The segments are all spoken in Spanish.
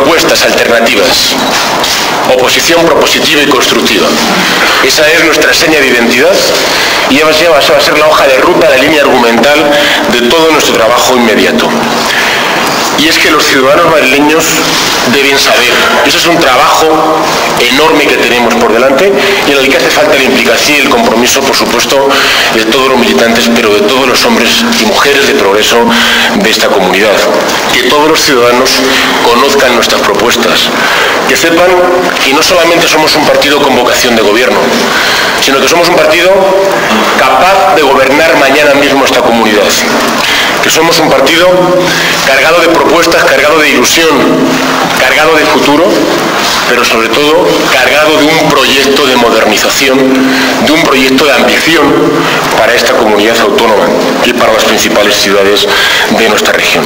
propuestas alternativas, oposición propositiva y constructiva. Esa es nuestra seña de identidad y esa va a ser la hoja de ruta, la línea argumental de todo nuestro trabajo inmediato. Y es que los ciudadanos madrileños deben saber, eso es un trabajo enorme que tenemos por delante y en el que hace falta la implicación y el compromiso, por supuesto, de todos los militantes, pero de todos los hombres y mujeres de progreso de esta comunidad. Que todos los ciudadanos conozcan nuestras propuestas, que sepan que no solamente somos un partido con vocación de gobierno, sino que somos un partido capaz de gobernar mañana mismo esta comunidad. Que somos un partido cargado de propuestas, cargado de ilusión, cargado de futuro, pero sobre todo cargado de un proyecto de modernización, de un proyecto de ambición para esta comunidad autónoma y para las principales ciudades de nuestra región.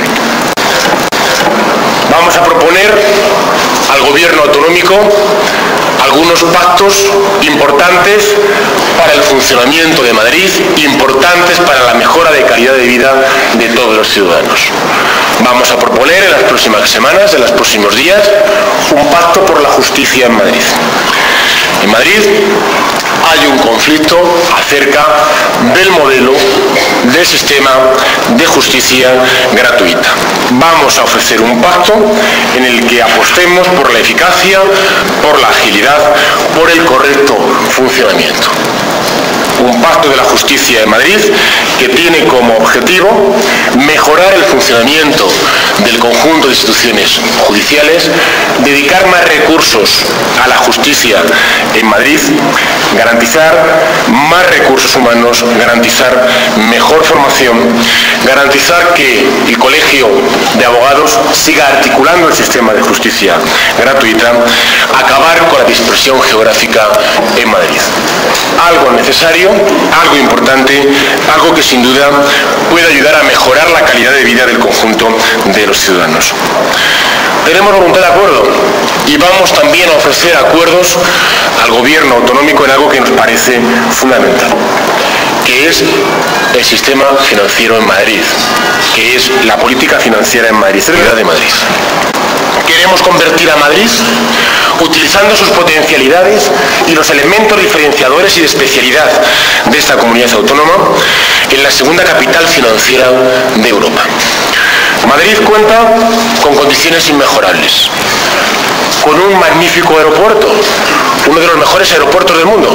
Vamos a proponer al gobierno autonómico algunos pactos importantes para el funcionamiento de Madrid, importantes para la mejora de calidad de vida de todos los ciudadanos. Vamos a proponer en las próximas semanas, en los próximos días, un pacto por la justicia en Madrid. En Madrid hay un conflicto acerca del modelo del sistema de justicia gratuita. Vamos a ofrecer un pacto en el que apostemos por la eficacia, por la agilidad, por el correcto funcionamiento. Un pacto de la justicia en Madrid que tiene como objetivo mejorar el funcionamiento del conjunto de instituciones judiciales, dedicar más recursos a la justicia en Madrid, garantizar más recursos humanos, garantizar mejor formación, garantizar que el Colegio de Abogados siga articulando el sistema de justicia gratuita, acabar con la dispersión geográfica en Madrid. Algo necesario, algo importante, algo que sin duda puede ayudar a mejorar la calidad de vida del conjunto de los ciudadanos. Tenemos voluntad de acuerdo y vamos también a ofrecer acuerdos al gobierno autonómico en algo que nos parece fundamental, que es el sistema financiero en Madrid, que es la política financiera en Madrid, la de Madrid. Queremos convertir a Madrid, utilizando sus potencialidades y los elementos diferenciadores y de especialidad de esta comunidad autónoma, en la segunda capital financiera de Europa. Madrid cuenta con condiciones inmejorables, con un magnífico aeropuerto, uno de los mejores aeropuertos del mundo.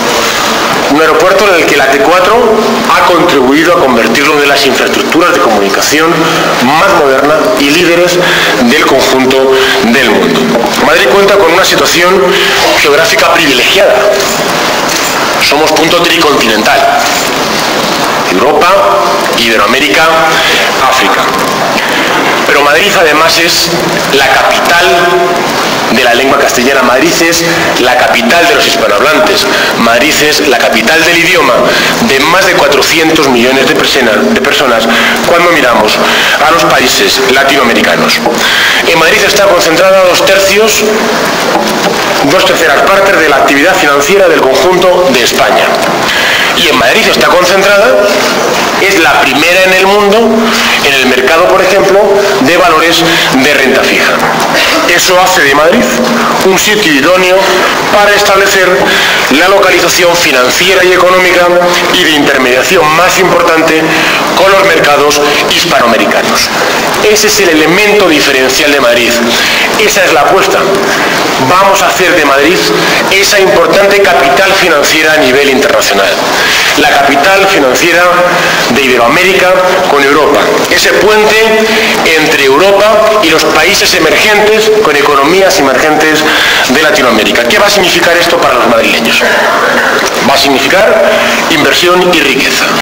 Un aeropuerto en el que la T4 ha contribuido a convertirlo en una de las infraestructuras de comunicación más modernas y líderes del conjunto del mundo. Madrid cuenta con una situación geográfica privilegiada. Somos punto tricontinental. Europa, Iberoamérica, África. Pero Madrid además es la capital de la lengua castellana. Madrid es la capital de los hispanohablantes. Madrid es la capital del idioma de más de 400 millones de personas cuando miramos a los países latinoamericanos. En Madrid está concentrada dos terceras partes de la actividad financiera del conjunto de España. Y en Madrid está concentrada, es la primera en el mundo en el mercado, por ejemplo, de valores de renta fija. Eso hace de Madrid un sitio idóneo para establecer la localización financiera y económica y de intermediación más importante con los mercados hispanoamericanos. Ese es el elemento diferencial de Madrid. Esa es la apuesta. Vamos a hacer de Madrid esa importante capital financiera a nivel internacional. La capital financiera de Iberoamérica con Europa. Ese puente entre Europa y los países emergentes con economías emergentes de Latinoamérica. ¿Qué va a significar esto para los madrileños? Va a significar inversión y riqueza.